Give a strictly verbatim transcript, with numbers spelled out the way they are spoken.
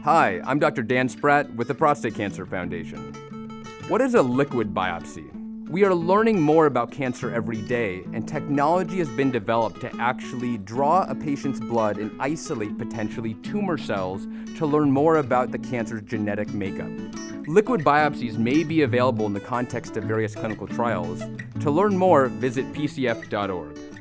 Hi, I'm Doctor Dan Spratt with the Prostate Cancer Foundation. What is a liquid biopsy? We are learning more about cancer every day, and technology has been developed to actually draw a patient's blood and isolate potentially tumor cells to learn more about the cancer's genetic makeup. Liquid biopsies may be available in the context of various clinical trials. To learn more, visit P C F dot org.